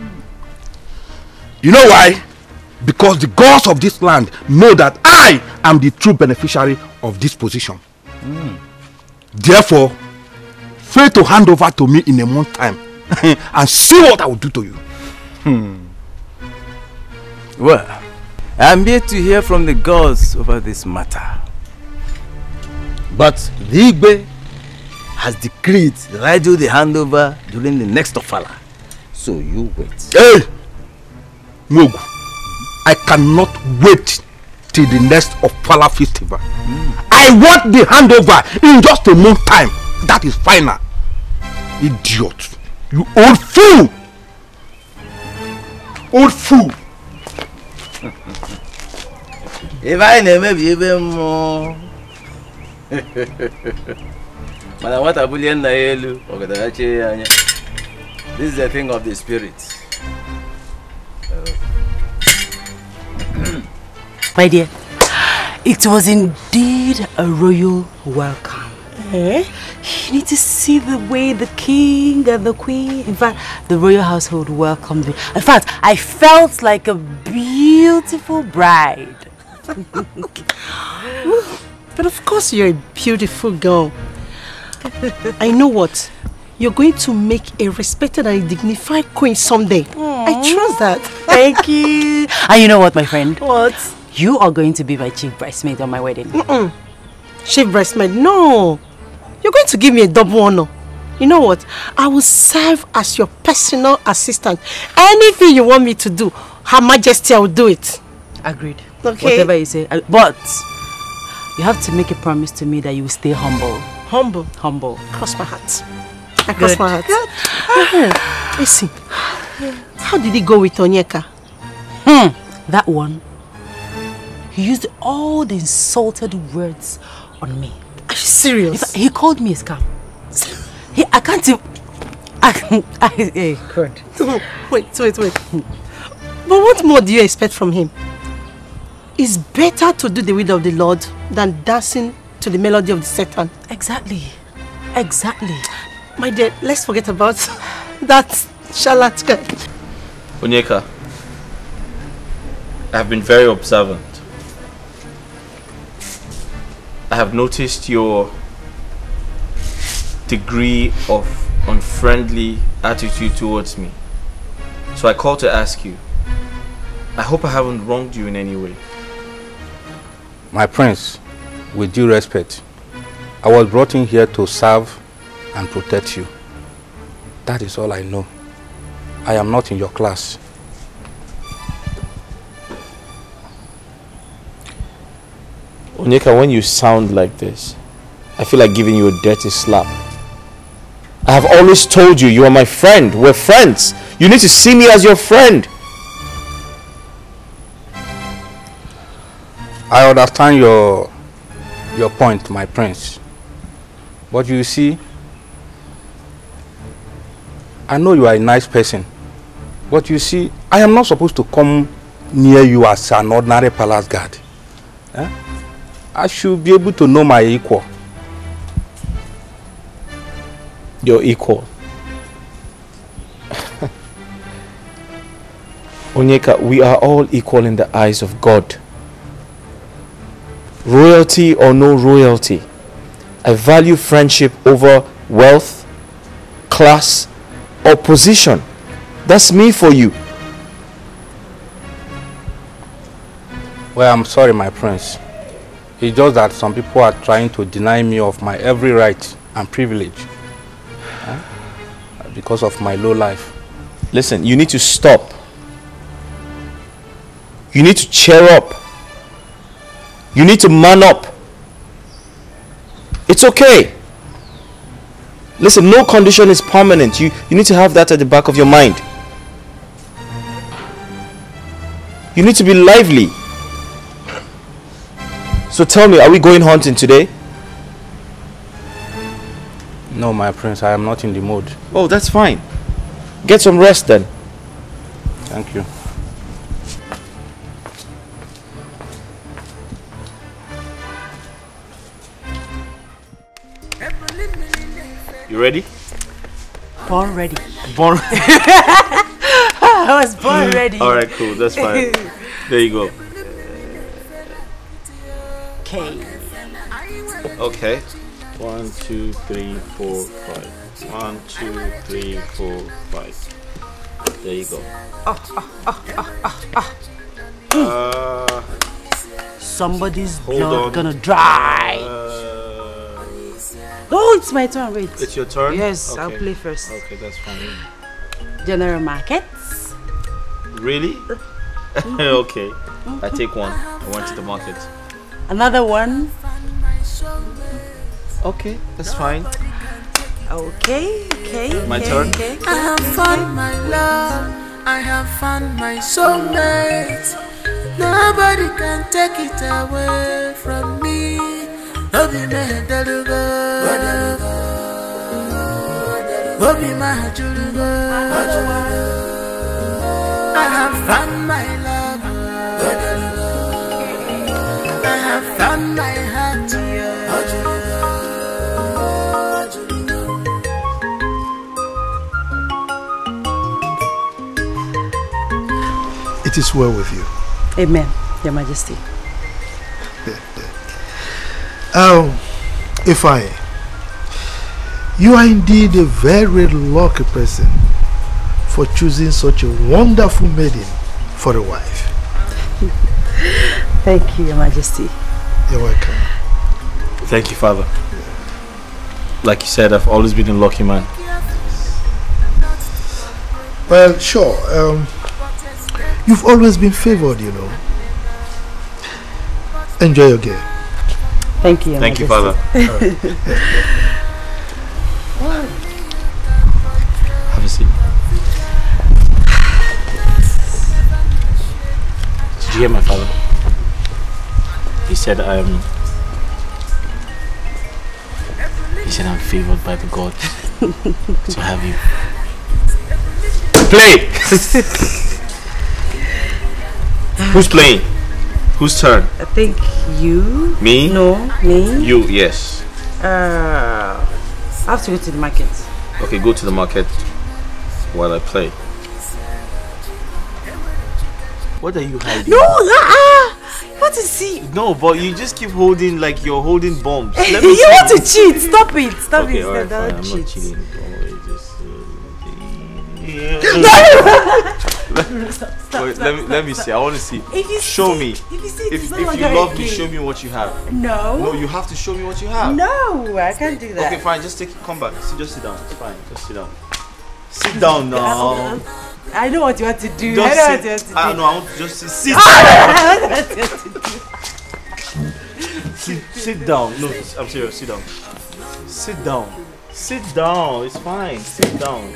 You know why? Because the gods of this land know that I am the true beneficiary of this position. Mm. Therefore, fail to hand over to me in a month time and see what I will do to you. Hmm. Well, I am yet to hear from the gods over this matter. But the Igbe has decreed that I do the handover during the next Ofala. So you wait. Hey! Mogu, I cannot wait till the next Ofala festival. Mm. I want the handover in just a month time. That is final. Idiot. You old fool! Old fool! If I never be even more. But what a bullion this is a thing of the spirit. My dear, it was indeed a royal welcome. Eh? You need to see the way the king and the queen, in fact, the royal household welcomed me. In fact, I felt like a beautiful bride. But of course you're a beautiful girl. I know what. You're going to make a respected and dignified queen someday. Aww. I trust that. Thank you. And you know what, my friend? What? You are going to be my chief bridesmaid on my wedding. Mm-mm. Chief bridesmaid, no. You're going to give me a double honor. You know what? I will serve as your personal assistant. Anything you want me to do, Her Majesty, I will do it. Agreed. Okay. Whatever you say. But you have to make a promise to me that you will stay humble. Humble? Humble. Cross my heart. I cross Good. my heart. Good. Uh-huh. Listen, how did it go with Onyeka? Hmm. That one. He used all the insulted words on me. Are you serious? Fact, he called me a scam. He, I can't even... I can't... I, hey, God. No, wait, wait, wait. But what more do you expect from him? It's better to do the will of the Lord than dancing to the melody of the Satan. Exactly. Exactly. My dear, let's forget about that charlatan. Onyeka, I have been very observant. I have noticed your degree of unfriendly attitude towards me. So I called to ask you, I hope I haven't wronged you in any way. My prince, with due respect, I was brought in here to serve and protect you. That is all I know. I am not in your class. Onyeka, when you sound like this, I feel like giving you a dirty slap. I have always told you, you are my friend. We're friends. You need to see me as your friend. I understand your, your point, my prince. But you see, I know you are a nice person. But you see, I am not supposed to come near you as an ordinary palace guard. Eh? I should be able to know my equal. Your equal. Onyeka, we are all equal in the eyes of God. Royalty or no royalty, I value friendship over wealth, class, or position. That's me for you. Well, I'm sorry, my prince. It's just that some people are trying to deny me of my every right and privilege. Huh? Because of my low life. Listen, you need to stop. You need to cheer up. You need to man up. It's okay. Listen, no condition is permanent. You, you need to have that at the back of your mind. You need to be lively. So tell me, are we going hunting today? No, my prince, I am not in the mood. Oh, that's fine. Get some rest then. Thank you. You ready? Born ready. Born I was born ready. Alright, cool. That's fine. There you go. Okay. Okay. One, two, three, four, five. One, two, three, four, five. There you go. Oh, oh, oh, oh, oh, oh. Uh, Somebody's hold blood on. gonna dry. Uh, Oh, it's my turn. Wait. It's your turn? Yes, Okay. I'll play first. Okay, that's fine. General Markets. Really? Okay. I take one. I went to the market. Another one. Okay, that's fine. Okay, okay. My okay, turn? Okay. I have found my love, I have found my soulmate. Nobody can take it away from me. Obi me delugo, Obi ma julugo. I have found my love, I have found my heart. It is well with you. Amen, Your Majesty. Oh, Ifeanyi, you are indeed a very lucky person for choosing such a wonderful maiden for a wife. Thank you, Your Majesty. You're welcome. Thank you, Father. Like you said, I've always been a lucky man. Well, sure. Um, you've always been favored, you know. Enjoy your girl. Thank you, Your Thank Majesty. you, Father. Have a seat. Did you hear my father? He said I'm... He said I'm favored by the gods to have you. Play! Who's playing? Whose turn? I think you. Me? No, me. You, yes. Uh, I have to go to the market. Okay, go to the market while I play. What are you hiding? No, uh-uh. What is he? No, but you just keep holding like you're holding bombs. You Let me see. want to cheat? Stop it. Stop Okay, it. alright, Don't fine. I'm cheat. not cheating. Don't worry, just, uh, Wait, let me let me see. I want to see. If you show see- me. if you see it, if it's no if you longer love a me, game. show me what you have. No. No, you have to show me what you have. No, I can't do that. Okay, fine. Just take it. Come back. See, just sit down. It's fine. Just sit down. Sit down now. I know what you want to do. Just I know sit. what you want to do. I know. I want to just sit. Sit. I know what you want to do. Sit, sit down. No, I'm serious. Sit down. Sit down. Sit down. It's fine. Sit down.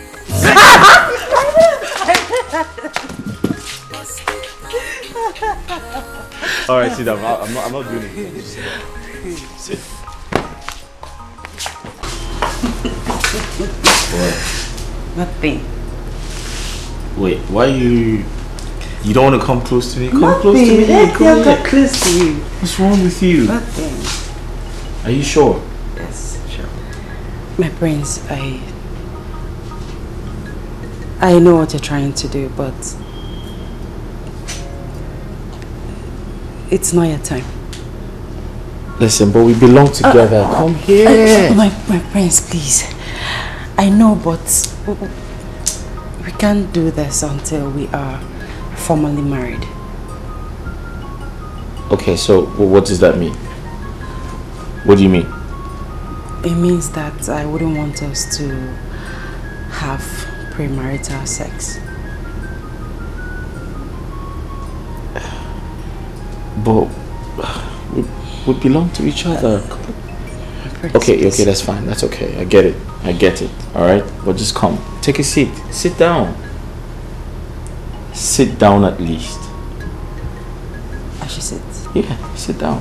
All right, sit down. I- I'm not. I'm not doing it. Just sit down. Sit. Nothing. Wait. Why you? You don't want to come close to me? Come Nothing. close to me. Let Come me here. get close to you. What's wrong with you? Nothing. Are you sure? Yes, sure. My prince, I... I know what you're trying to do, but... It's not your time. Listen, but we belong together. Uh, Come here. Uh, my, my prince, please. I know, but... We can't do this until we are formally married. Okay, so what does that mean? What do you mean? It means that I wouldn't want us to have premarital sex. But we, we belong to each other. Okay, okay, that's fine. That's okay. I get it. I get it. All right, but just come. Take a seat. Sit down. Sit down at least. I should sit. Yeah, sit down.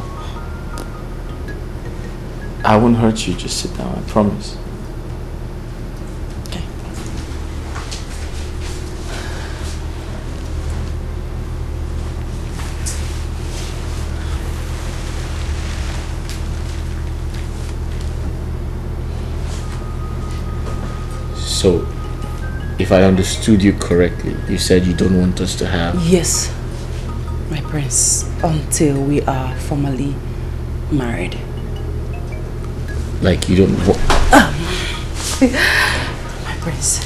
I won't hurt you. Just sit down. I promise. Okay. So, if I understood you correctly, you said you don't want us to have... Yes, my prince, until we are formally married. Like you don't want... My prince.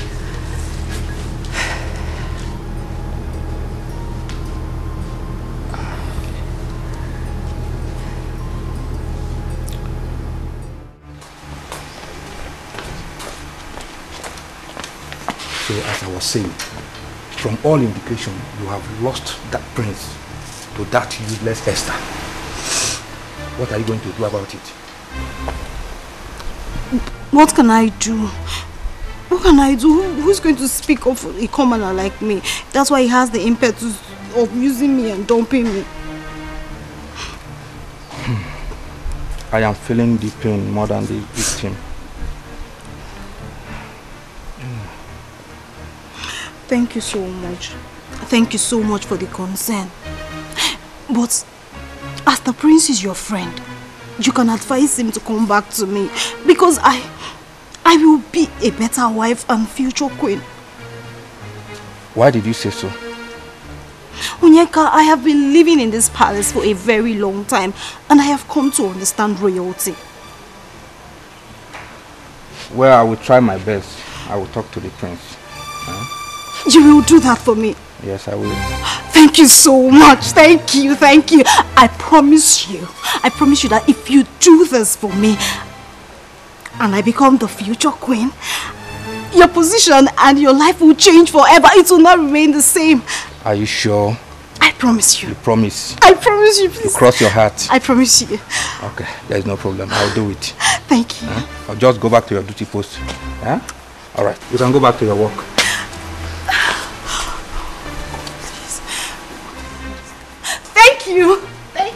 So as I was saying, from all indication, you have lost that prince to that useless Esther. What are you going to do about it? What can I do? What can I do? Who, who's going to speak up for a commoner like me? That's why he has the impetus of using me and dumping me. I am feeling the pain more than the victim. Thank you so much. Thank you so much for the concern. But as the prince is your friend, you can advise him to come back to me, because I I will be a better wife and future queen. Why did you say so? Onyeka, I have been living in this palace for a very long time, and I have come to understand royalty. Well, I will try my best. I will talk to the prince. Huh? You will do that for me. Yes, I will. Thank Thank you so much. Thank you, thank you. I promise you, I promise you that if you do this for me, and I become the future queen, your position and your life will change forever. It will not remain the same. Are you sure? I promise you. You promise? I promise you, please. You cross your heart? I promise you. Okay, there is no problem. I'll do it. Thank you. Huh? I'll just go back to your duty post. Huh? All right, you can go back to your work. Thank you. Thank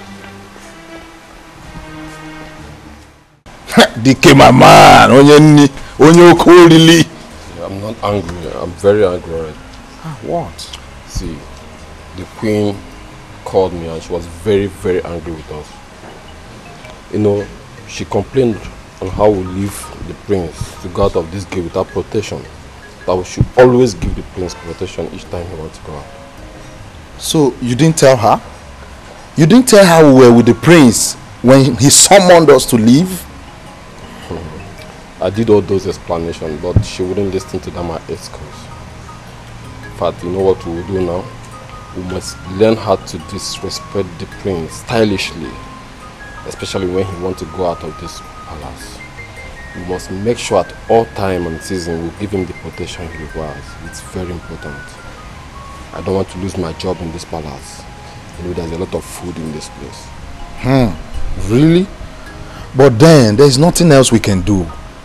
D K, my man. Onye onye okolili. I'm not angry. I'm very angry already. What? See, the queen called me and she was very, very angry with us. You know, she complained on how we leave the prince to go out of this gate without protection. That we should always give the prince protection each time he wants to go out. So you didn't tell her? You didn't tell her we were with the prince when he summoned us to leave? I did all those explanations, but she wouldn't listen to them at excuse. In fact, you know what we will do now? We must learn how to disrespect the prince stylishly, especially when he wants to go out of this palace. We must make sure at all time and season we give him the protection he requires. It's very important. I don't want to lose my job in this palace. You know, there's a lot of food in this place. Hmm, really? But then, there's nothing else we can do.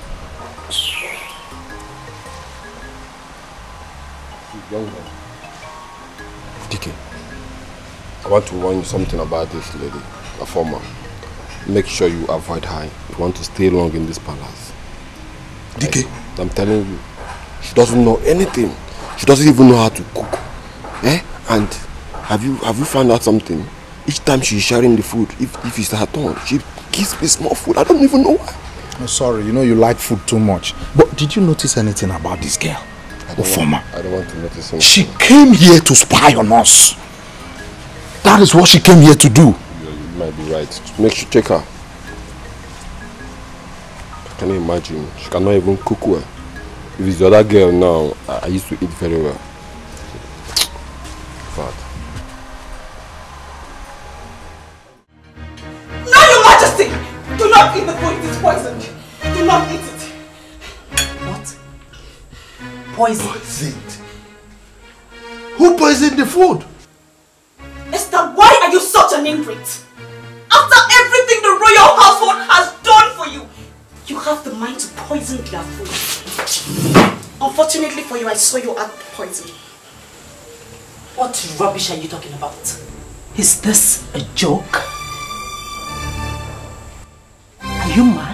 Young man. D K, I want to warn you something about this lady, a former. Make sure you avoid her. You want to stay long in this palace. D K? Like, I'm telling you, she doesn't know anything. She doesn't even know how to cook. Eh? And have you have you found out something? Each time she's sharing the food, if, if it's her turn, she gives me small food. I don't even know why. I'm sorry, you know you like food too much. But did you notice anything about this girl? I don't, Former. want, I don't want to notice anything. She came here to spy on us. That is what she came here to do. You, you might be right. Make sure check her. Can you imagine? She cannot even cook well. If it's the other girl now, I, I used to eat very well. But No, Your Majesty! Do not eat the food, it is poisoned. Do not eat it. What? Poison? Poisoned? Who poisoned the food? Esther, why are you such an ingrate? After everything the royal household has done for you, you have the mind to poison their food. Unfortunately for you, I saw you add poison. What rubbish are you talking about? Is this a joke? Are you mad?